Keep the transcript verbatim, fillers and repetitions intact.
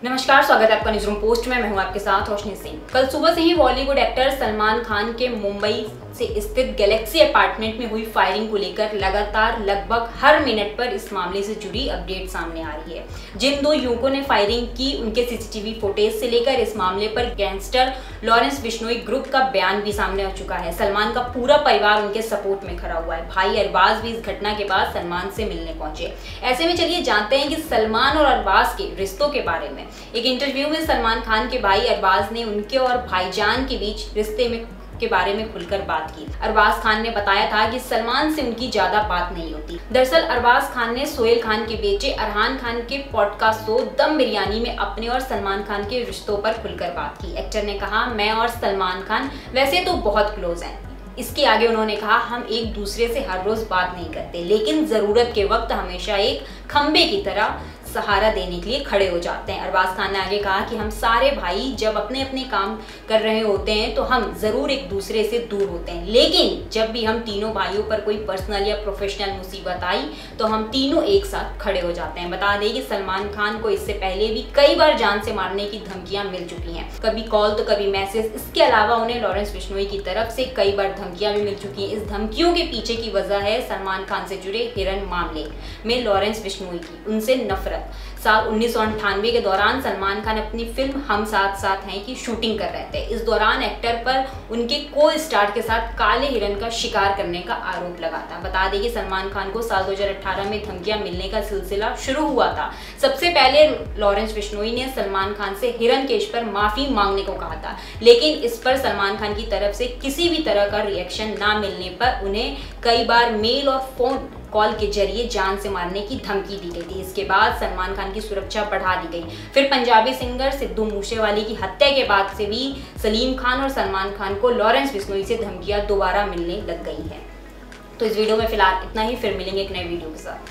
नमस्कार, स्वागत है आपका न्यूज़ रूम पोस्ट में। मैं हूं आपके साथ रोशनी सिंह। कल सुबह से ही बॉलीवुड एक्टर सलमान खान के मुंबई से स्थित गैलेक्सी अपार्टमेंट में हुई फायरिंग को लेकर लगातार लगभग हर मिनट पर इस मामले से जुड़ी अपडेट सामने आ रही है। जिन दो युवकों ने फायरिंग की उनके सीसीटीवी फुटेज से लेकर इस मामले पर गैंगस्टर लॉरेंस बिश्नोई ग्रुप का बयान भी सामने आ चुका है। सलमान का पूरा परिवार उनके सपोर्ट में खड़ा हुआ है। भाई अरबाज भी इस घटना के बाद सलमान से मिलने पहुंचे। ऐसे में चलिए जानते हैं कि सलमान और अरबाज के रिश्तों के बारे में। एक इंटरव्यू में सलमान खान के भाई अरबाज ने उनके और भाईजान के बीच रिश्ते में के बारे में खुलकर बात की। अरबाज खान ने बताया था कि सलमान से उनकी ज्यादा बात नहीं होती। दरअसल अरबाज खान ने सोहेल खान के बेटे अरहान खान के पॉडकास्ट शो दम बिरयानी में अपने और सलमान खान के रिश्तों पर खुलकर बात की। एक्टर ने कहा, मैं और सलमान खान वैसे तो बहुत क्लोज हैं। इसके आगे उन्होंने कहा, हम एक दूसरे से हर रोज बात नहीं करते, लेकिन जरूरत के वक्त हमेशा एक खंबे की तरह सहारा देने के लिए खड़े हो जाते हैं। अरबाज खान ने आगे कहा कि हम सारे भाई जब अपने अपने काम कर रहे होते हैं तो हम जरूर एक दूसरे से दूर होते हैं, लेकिन जब भी हम तीनों भाइयों पर कोई पर्सनल या प्रोफेशनल मुसीबत आई तो हम तीनों एक साथ खड़े हो जाते हैं। बता दें कि सलमान खान को इससे पहले भी कई बार जान से मारने की धमकियां मिल चुकी हैं, कभी कॉल तो कभी मैसेज। इसके अलावा उन्हें लॉरेंस बिश्नोई की तरफ से कई बार धमकियां भी मिल चुकी हैं। इस धमकियों के पीछे की वजह है सलमान खान से जुड़े हिरन मामले में लॉरेंस बिश्नोई की उनसे नफरत। साल उन्नीस सौ अंठानवे के दौरान सलमान खान अपनी फिल्म हम साथ साथ हैं की शूटिंग कर रहे थे। इस दौरान एक्टर पर उनके को स्टार के साथ काले हिरन का शिकार करने का आरोप लगा था। बता दें कि सलमान खान को साल दो हज़ार अठारह में धमकियां मिलने का सिलसिला शुरू हुआ था। सबसे पहले लॉरेंस बिश्नोई ने सलमान खान से हिरन केस पर माफी मांगने को कहा था, लेकिन इस पर सलमान खान की तरफ से किसी भी तरह का रिएक्शन ना मिलने पर उन्हें कई बार मेल और फोन कॉल के जरिए जान से मारने की धमकी दी गई थी। इसके बाद सलमान खान की सुरक्षा बढ़ा दी गई। फिर पंजाबी सिंगर सिद्धू मूसेवाले की हत्या के बाद से भी सलीम खान और सलमान खान को लॉरेंस बिश्नोई से धमकियां दोबारा मिलने लग गई हैं। तो इस वीडियो में फिलहाल इतना ही, फिर मिलेंगे एक नए वीडियो के साथ।